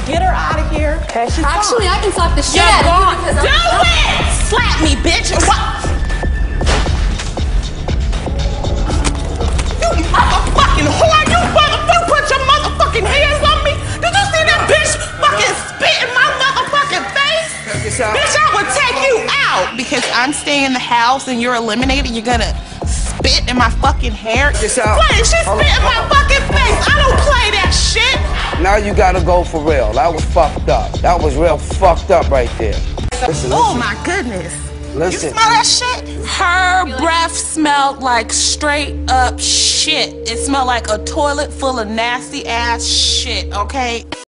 Get her out of here. Okay, she's Actually, gone. I can slap the shit You're out gone. of you because Do it! Slap me, bitch. What? You motherfucking whore! You motherfucker! Put your motherfucking hands on me! Did you see that bitch fucking spit in my motherfucking face? Bitch, I would take you out because I'm staying in the house and you're eliminated. You're gonna spit in my fucking hair. Wait, she spit in my fucking face. I don't play that shit. Now you gotta go for real. That was fucked up. That was real fucked up right there. Listen, Oh my goodness. Listen. You smell that shit? Her breath smelled like straight up shit. It smelled like a toilet full of nasty ass shit, okay?